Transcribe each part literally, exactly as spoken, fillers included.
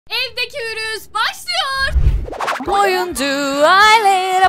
Evdeki virüs başlıyor. Oyuncu aile.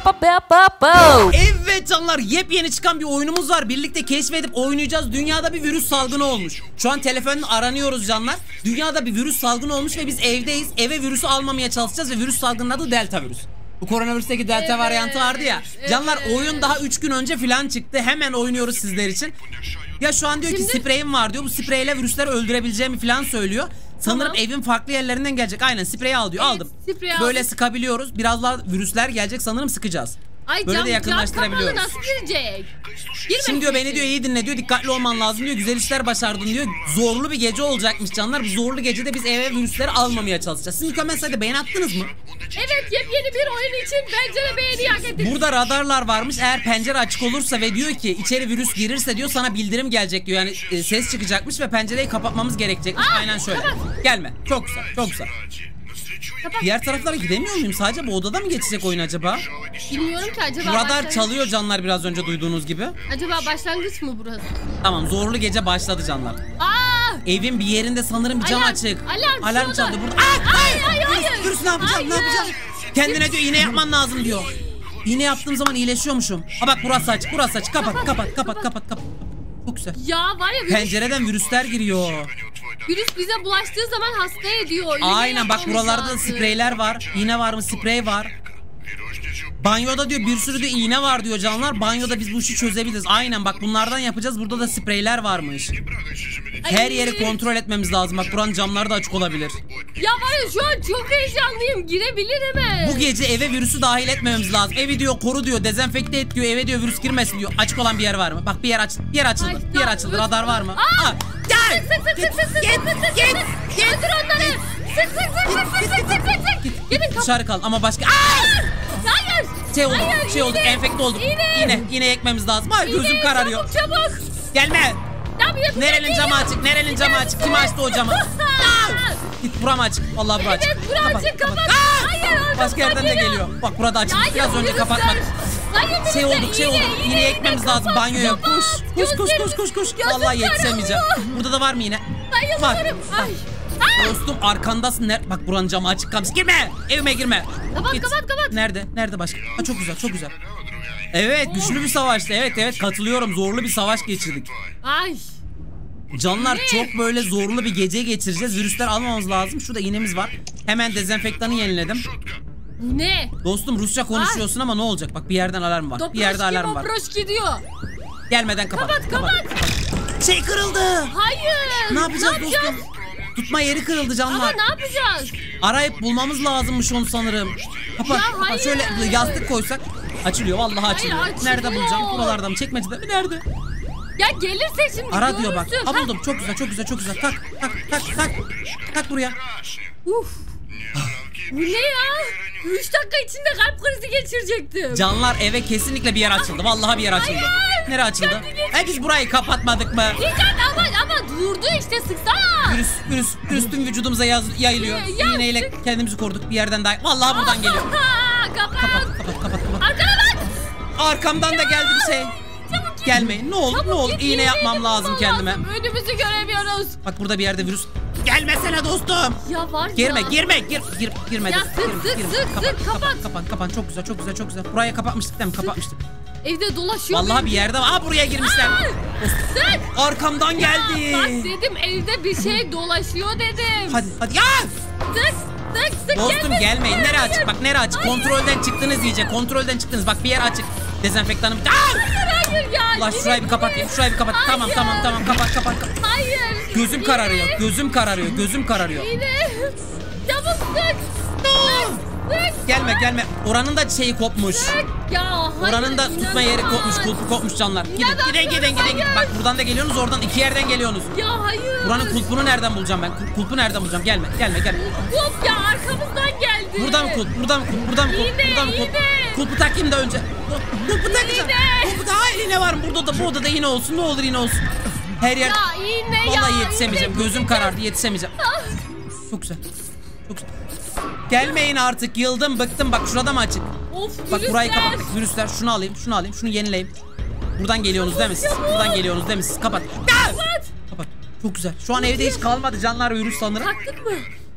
Evet canlar, yepyeni çıkan bir oyunumuz var. Birlikte keşfedip oynayacağız. Dünyada bir virüs salgını olmuş. Şu an telefonla aranıyoruz canlar. Dünyada bir virüs salgını olmuş ve biz evdeyiz. Eve virüsü almamaya çalışacağız ve virüs salgının adı Delta virüs. Bu koronavirüsteki Delta evet, varyantı vardı ya. Canlar evet. Oyun daha üç gün önce falan çıktı. Hemen oynuyoruz sizler için. Ya şu an diyor Şimdi... ki spreyim var diyor. Bu spreyle virüsleri öldürebileceğimi falan söylüyor. Sanırım tamam. Evin farklı yerlerinden gelecek. Aynen spreyi al diyor. Evet, aldım. Böyle aldım. Sıkabiliyoruz. Biraz daha virüsler gelecek sanırım, sıkacağız. Ay, böyle cam, de yakınlaştırabiliyoruz. Nasıl girecek? Şimdi diyor beni diyor iyi dinle diyor. Dikkatli olman lazım diyor. Güzel işler başardın diyor. Zorlu bir gece olacakmış canlar. Bu zorlu gecede biz eve virüsleri almamaya çalışacağız. Siz ilk mesela beğeni attınız mı? Evet, yepyeni bir oyun için pencere beğeni hak ettik. Burada radarlar varmış. Eğer pencere açık olursa ve diyor ki içeri virüs girirse diyor sana bildirim gelecek diyor. Yani e, ses çıkacakmış ve pencereyi kapatmamız gerekecekmiş. Aa, aynen şöyle. Kapat. Gelme. Çok güzel. Çok güzel. Kapat. Diğer taraflara gidemiyor muyum? Sadece bu odada mı geçecek oyun acaba? Bilmiyorum ki acaba. Radar başlangıç... çalıyor canlar, biraz önce duyduğunuz gibi. Acaba başlangıç mı burası? Tamam, zorlu gece başladı canlar. Aa! Evin bir yerinde sanırım bir cam alarm, açık. Alarm, alarm çaldı burada. Aa, hayır, hayır, hayır. Virüs, virüs ne yapacağım? Hayır. Ne yapacağım? Kendine diyor iğne yapman lazım diyor. İğne yaptığım zaman iyileşiyormuşum. Ha bak, burası açık, burası açık. Kapat, kapat, kapat, kapat, kapat, kapat. Çok güzel. Ya var ya, virüs... pencereden virüsler giriyor. Virüs bize bulaştığı zaman hasta ediyor. Yine aynen bak, buralarda da spreyler var. İğne var mı? Sprey var. Banyoda diyor bir sürü de iğne var diyor canlar. Banyoda biz bu işi çözebiliriz. Aynen bak, bunlardan yapacağız. Burada da spreyler varmış. Her yeri kontrol etmemiz lazım. Bak buranın camları da açık olabilir. Ya var ya, şu an çok heyecanlıyım. Girebilir hemen. Bu gece eve virüsü dahil etmememiz lazım. Evi diyor koru diyor. Dezenfekte et diyor. Eve diyor virüs girmesin diyor. Açık olan bir yer var mı? Bak bir yer aç. Bir yer açıldı. Ay, bir yer açıldı. Radar var mı? Aa! Aa, gel. Sık sık sık sık sık Git. sık Git. Git. Öldür onları. Sık sık sık sık sık sık sık sık. Git. Git. Dışarı kal ama başka. Aa! Hayır. Şey oldu. Hayır, şey oldu. iğne. Enfekte olduk. İğne. Yine yine ekmemiz lazım. Hayır, gözüm kararıyor. Çabuk çabuk. Gelme. Ne yapıyorsun? Nerenin camı açık? Nerenin camı açık? Kim açtı o camı? Git, buram açık. Vallahi bura açık. Evet, bura açık. Kapat. kapat. Hayır, başka yerden de geliyor. Bak burada açık. Hayır, biraz önce kapatmak. Hayır, şey olduk, şey olduk. Yine ekmemiz lazım banyoya. Koş. Koş koş koş koş koş. Vallahi yetişemeyeceğim. Burada da var mı yine? Var. Var. Dostum arkandasın. Ner Bak buranın camı açık kalmış. Girme. Evime girme. Kapat kapat kapat. Nerede? Nerede başka? Ha, çok güzel, çok güzel. Evet, güçlü bir savaştı. Evet evet, katılıyorum. Zorlu bir savaş geçirdik. Ay. Canlar ne? Çok böyle zorlu bir gece geçireceğiz. Virüsler almamamız lazım. Şurada iğnemiz var. Hemen dezenfektanı yeniledim. Ne? Dostum Rusça konuşuyorsun Ay. Ama ne olacak? Bak bir yerden alarm var. Doproşki, bir yerde alarm var. Doproşki diyor. Gelmeden kapat. Kapat kapat. kapat. Şey kırıldı. Hayır. Ne yapacağız ne dostum? Yapacağız? Tutma yeri kırıldı canlar. Ama ne yapacağız? Arayıp bulmamız lazımmış onu sanırım. Kapat. Ya kapat. hayır. Şöyle yastık koysak açılıyor. Vallahi Hayır, açılıyor. açılıyor. Nerede bulacağım? Buralarda mı? Çekmecede mi? Nerede? Ya gelirse şimdi Ara görürsün. diyor bak. Ha, buldum. Çok güzel, çok güzel, çok güzel. Tak, tak, tak, tak. Tak buraya. Uf. Bu ne ya? üç dakika içinde kalp krizi geçirecektim. Canlar eve kesinlikle bir yer açıldı. Vallahi bir yer açıldı. Hayır. Nereye açıldı? E biz burayı kapatmadık mı? Dikkat ama ama durdu işte, sıksana. Virüs, virüs, virüs tüm vücudumuza yaz, yayılıyor. Ya, İğneyle kendimizi koruduk bir yerden daha. Vallahi buradan geliyor. Kapat. Kapat, kapat, kapat, kapat. Arkana bak. Arkamdan da geldi bir şey. Çabuk Gelmeyin. Ne olur, Çabuk ne olur. git, İğne yapmam lazım kendime. Lazım. Önümüzü göremiyoruz. Bak burada bir yerde virüs. Gelmesene dostum. Ya var ya. Girme, girme, gir, gir, girme. Ya dostum, sık, girme, sık, girme. sık, kapan, sık, kapan, kapat. kapan, kapan. Çok güzel, çok güzel, çok güzel. Buraya kapatmıştık değil mi? Kapatmıştık. Evde dolaşıyor. Vallahi muyum? bir yerde var. Aa, buraya girmişler. Sık. Arkamdan geldi. Ya bak dedim, evde bir şey dolaşıyor dedim. Hadi, hadi. Ya! Sık, sık, sık. Dostum gelme. gelmeyin. Nereye Hayır. açık? Bak nereye açık? Hayır. Kontrolden çıktınız iyice. Kontrolden çıktınız. Bak bir yer açık. Dezenfektanım. Aa! Hayır hayır ya. Allah şurayı bir kapatayım. Şurayı bir kapat. Hayır. Tamam tamam tamam. Kapat kapat. kapat. Hayır. Gözüm Yine. kararıyor. Gözüm kararıyor. Gözüm kararıyor. Yine. Çabuk sık. Sık. Gelme gelme. Oranın da şeyi kopmuş. Sık. Ya hayır. Oranın da tutma yeri inanamam. kopmuş. Kulpu kopmuş canlar. Gidin İnanamıyorum, gidin gidin gidin. hayır. gidin. Bak buradan da geliyorsunuz. Oradan iki yerden geliyorsunuz. Ya hayır. Buranın kulpunu nereden bulacağım ben? Kul- Kulpu nereden bulacağım? Gelme gelme gelme. Kulp ya, arkamızdan geldi. Burada mı kulp? Burada mı kulp? Burada mı kulp? İğne, Burada mı kulp? iğne. Kulpu takayım da önce. Kulpu takacağım. İğne. Kulpu da hayır, iğne var mı? Burada da burada da iğne olsun. Ne olur iğne olsun. Her yer. Ya iğne ya. Vallahi yetişemeyeceğim. iğne. Gözüm karardı. Yetişemeyeceğim. Ah. Çok güzel. Çok güzel. Gelmeyin artık. Yıldım, bıktım. Bak şurada mı açık? Of, Bak burayı virüsler. kapat. Virüsler. Şunu alayım. Şunu alayım. Şunu yenileyim. Buradan geliyorsunuz değil mi siz? Buradan geliyorsunuz değil mi siz? Kapat. Kapat. Kapat. Çok güzel. Şu an evde hiç kalmadı canlar, virüs sanırım. Taktık mı?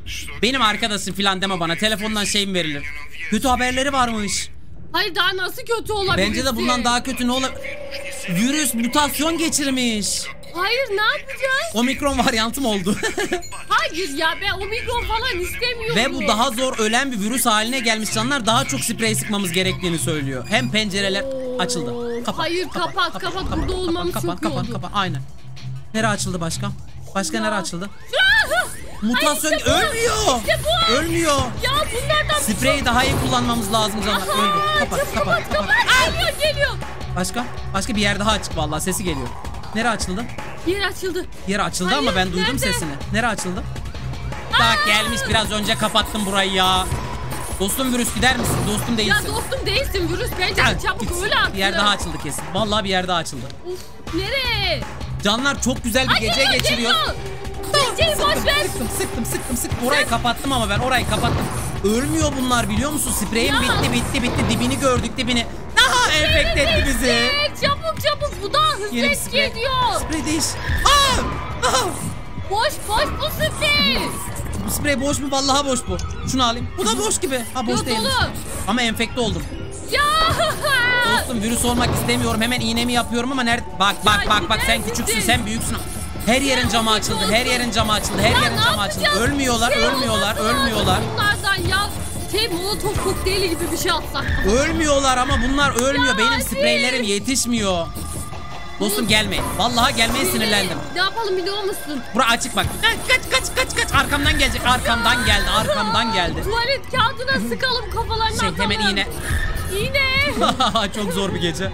Benim arkadaşım filan deme bana. Telefondan şey mi verilir? Kötü haberleri varmış. Hayır daha nasıl kötü olabilir? Bence de bundan daha kötü ne olabilir? Virüs mutasyon geçirmiş. Hayır ne yapacağız? Omikron varyantı mı oldu? Hayır ya ben omikron falan istemiyorum. Ve bu daha zor ölen bir virüs haline gelmiş canlar. Daha çok sprey sıkmamız gerektiğini söylüyor. Hem pencereler açıldı. Kapat, Hayır kapat kapat, kapat. burada olmamız kapat, çok iyi kapat, oldu. kapat. Aynen. Nere açıldı başka? Başka Ya. nere açıldı? Ya. Mutasyon Ay işte bu, ölmüyor. işte bu. Ölmüyor. Ya bunlardan Spreyi daha iyi kullanmamız lazım canlar. Aha, Öldü. Kapat, çabuk kapat, kapat, kapat. kapat. Geliyor geliyor. Başka? Başka bir yer daha açık vallahi sesi geliyor. Nere açıldı? Yer açıldı. Yer açıldı Hayır, ama ben duydum nerede? sesini. Nere açıldı? Bak gelmiş biraz önce kapattım burayı ya. Dostum virüs gider misin? Dostum Ya değilsin. dostum değilsin virüs bence Gel, çabuk git. öyle artık. Bir yer daha açıldı kesin. Vallahi bir yer daha açıldı. Uf, nereye? Canlar çok güzel bir Ay, gece geliyor, geçiriyoruz. geliyor. Geceyi boş ver. Sıktım sıktım sıktım sıktım. Orayı kapattım ama ben orayı kapattım. Ölmüyor bunlar biliyor musun? Spreyim Ya. bitti bitti bitti. Dibini gördük dibini. Daha enfekte etti bizi. Evet, çabuk çabuk bu daha hızlı Yeni bir etki sprey. ediyor. Sprey değiş. Aa! Aa! Boş boş bu sprey. Bu sprey boş mu? Vallahi boş bu. Şunu alayım. Bu da boş gibi. Ha boş Yok, değil. dolu. Ama enfekte oldum. Ya. Dostum virüs olmak istemiyorum. Hemen iğnemi yapıyorum ama nerede? Bak bak Ya, bak bak sen gider küçüksün, misin? sen büyüksün. Her yerin camı açıldı. Her yerin camı açıldı. Her Ya yerin ne camı açıldı. yapacağız? Ölmüyorlar, Şey ölmüyorlar, olması lazım ölmüyorlar. Bunlardan ya şey molotov kokteyli gibi bir şey atsak. Ölmüyorlar ama bunlar ölmüyor. Ya Benim hadi. spreylerim yetişmiyor. Dostum gelmeyin. Vallahi gelmeye sinirlendim. Ne yapalım biliyor musun? Bura açık bak. Kaç kaç kaç kaç kaç. Arkamdan gelecek. Arkamdan geldi. Arkamdan geldi. Tuvalet kağıdına sıkalım kafalarına Şey atalım. hemen iğne. İğne. Çok zor bir gece.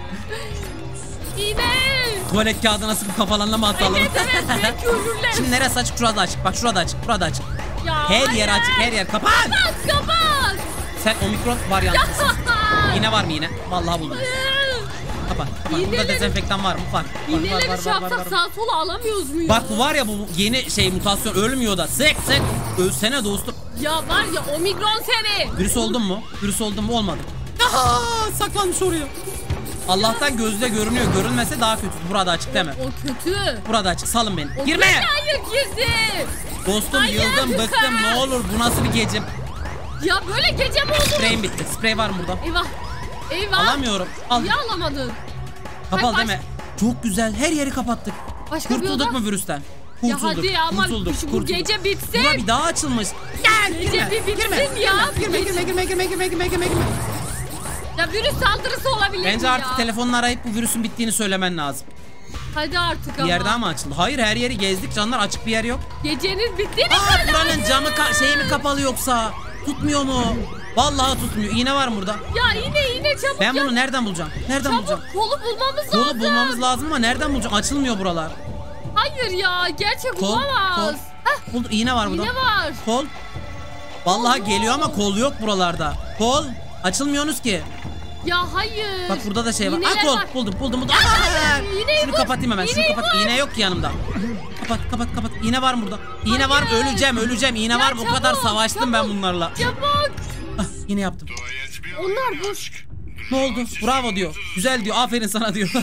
İğne. Tuvalet kağıdına sıkıp kafalarına mı atalım? Evet evet belki ölürler. Şimdi neresi açık? Şurada açık. Bak şurada açık. Burada açık. Ya, Her hayır. yer açık. Her yer. Kapat. Kapat kapat. Sen omikron varyantısın. İğne var mı yine? Vallahi buldum. Kapat. Kapat. Burada İğneleri- dezenfektan var mı? Var. Var, var, İğneleri var, şey var, var, yapsak var. sağa sola alamıyoruz muyuz? Bak bu var ya bu yeni şey mutasyon ölmüyor da. Sık sık. Ölsene dostum. Ya var ya omikron seni. Virüs oldun mu? Virüs oldun mu? Olmadı. Aha, saklanmış oraya. Allah'tan gözle görünüyor. Görünmese daha kötü. Burada açık deme. O kötü. Burada açık. Salın beni. O Girme. kötü, hayır girdi. Dostum Hayır. yıldım bıktım. Ne olur bu nasıl bir gece? Ya böyle gece mi olur? Spreyim bitti. Sprey var mı burada? Eyvah. Eyvah. Alamıyorum. Al. Niye alamadın? Kapalı Bak, değil mi? Çok güzel. Her yeri kapattık. Başka bir Kurtulduk oda? mu virüsten? Ya Kurtulduk. hadi ya ama kurtulduk, şu bu kurtulduk. gece bitsin. Bura bir daha açılmış. Gel Gece girme. bir bitsin girme, ya. Girme girme girme girme girme girme girme girme. Ya virüs saldırısı olabilir Bence mi artık ya? telefonla arayıp bu virüsün bittiğini söylemen lazım. Hadi artık ama. Bir yer daha mı açıldı? Hayır her yeri gezdik canlar açık bir yer yok. Gecenin bittiğini Aa söyle. buranın camı ka- şeyi mi kapalı yoksa? Tutmuyor mu? Vallahi tutmuyor. İğne var mı burada? Ya yine yine çabuk Ben yap. bunu nereden bulacağım? Nereden bulacağım? Çabuk kolu bulmamız Kolu lazım. bulmamız lazım ama nereden bulacağım? Açılmıyor buralar. Hayır ya gerçek Kol, olamaz. kol. Heh, Buldum. İğne var burada. yine var. Kol. Vallahi Kol geliyor yok. ama kol yok buralarda. Kol. Açılmıyorsunuz ki. Ya hayır. Bak burada da şey var. İğneler Ah kol. var. Buldum buldum buldum. Aa, Aa! iğneyi Şunu bul. kapatayım hemen. Şunu İğneyi kapat. bul. İğne yok ki yanımda. Kapat kapat kapat. İğne var mı burada? İğne var mı? Hayır. Öleceğim öleceğim. İğne Ya var mı? O kadar çabuk, savaştım ben çabuk. bunlarla. Çabuk. Ah, yine yaptım. Onlar boş. Ne oldu? Bravo diyor. Güzel diyor. Aferin sana diyor.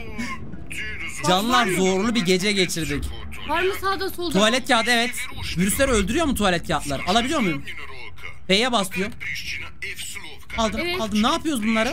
Canlar zorlu bir gece geçirdik. Var mı sağda solda? Tuvalet kağıdı evet. Virüsleri öldürüyor mu tuvalet kağıtları? Alabiliyor muyum? F'ye bas diyor. Aldım Evet. aldım. Ne yapıyoruz bunları?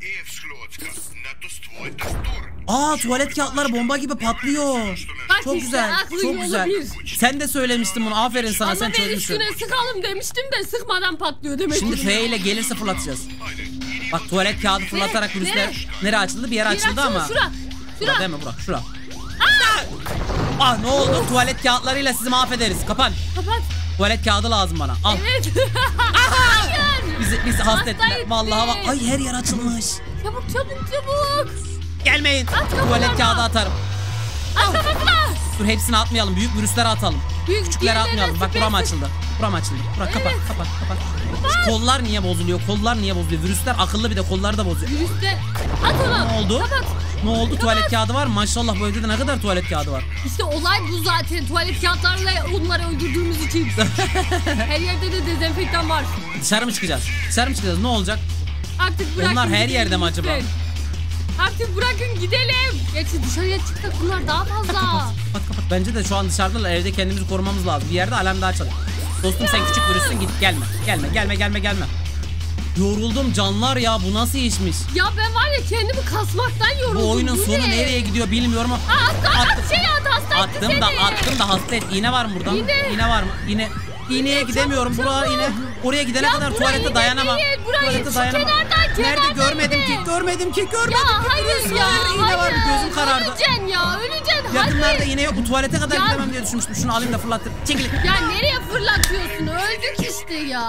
Aa tuvalet kağıtları bomba gibi patlıyor. Bak Çok işte, güzel. aklın Çok yolu güzel. bir. Sen de söylemiştin bunu. Aferin sana Ama sen ben çözmüşsün. üstüne sıkalım demiştim de sıkmadan patlıyor demek. Şimdi F ile gelirse fırlatacağız. Bak tuvalet kağıdı fırlatarak Ne? virüsler Ne? nereye açıldı? Bir yer açıldı ama. Şura. Şura Şura. değil mi Burak? Şura. Ah ne oldu? Tuvalet kağıtlarıyla sizi mahvederiz. Kapan. Kapat. Tuvalet kağıdı lazım bana. Al. Evet. Hayır. Bizi, bizi hasta Hasta ettiler. etti. Vallahi bak. Ay her yer açılmış. Çabuk çabuk çabuk. Gelmeyin. At kapılarına. Tuvalet kağıdı atarım. At kafasına. Dur hepsini atmayalım. Büyük virüsleri atalım. Büyük Küçükleri diğerlerine atmayalım. Bak sprey buram sık. açıldı. Buram açıldı. Burak kapat Evet. kapat kapat. Şu kollar niye bozuluyor? Kollar niye bozuluyor? Virüsler akıllı bir de kolları da bozuyor. Virüste. At onu. Ne oldu? Kapat. Ne oldu? Kapat. Tuvalet kağıdı var mı? Maşallah bu evde de ne kadar tuvalet kağıdı var. İşte olay bu zaten. Tuvalet kağıtlarıyla onları öldürdüğümüz için. Her yerde de dezenfektan var. Dışarı mı çıkacağız? Dışarı mı çıkacağız? Ne olacak? Artık bırakın. Onlar her gidelim yerde mi acaba? lütfen. Artık bırakın gidelim. Gerçi dışarıya çıksak bunlar daha fazla. Kapat kapat. Bence de şu an dışarıdalar. Evde kendimizi korumamız lazım. Bir yerde alarm daha çalıyor. Dostum sen küçük virüsün, git gelme. Gelme gelme gelme gelme. Yoruldum canlar ya, bu nasıl işmiş? Ya ben var ya kendimi kasmaktan yoruldum. Bu oyunun Bu sonu ne? nereye gidiyor bilmiyorum ama. Aa, at, at, Attım. şey at hasta etti Attım seni. da attım da hasta et. İğne var mı burada? İğne. İğne var mı? İğne. İğneye Çabuk, gidemiyorum. çabuk. Buraya iğne. Oraya gidene Ya kadar buraya tuvalete iğne dayanamam. değil, buraya Tuvalete şu dayanamam. kenardan, Nerede kenardan görmedim iğne. ki? Görmedim ki. Görmedim Ya ki. hayır Virüs ya. var, İğne var. hayır. Gözüm karardı. Öleceksin ya öleceksin. Yakınlarda hadi. iğne yok. Bu tuvalete kadar Ya. gidemem diye düşünmüştüm. Şunu alayım da fırlattım. Çekilin. Ya nereye fırlatıyorsun? Öldük işte ya.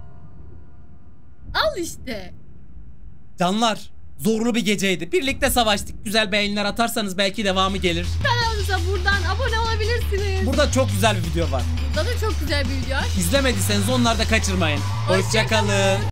Al işte. Canlar, zorlu bir geceydi. Birlikte savaştık. Güzel beğeniler atarsanız belki devamı gelir. Kanalımıza buradan abone olabilirsiniz. Burada çok güzel bir video var. Burada da çok güzel bir video var. İzlemediyseniz onları da kaçırmayın. Hoşça Hoşça kalın.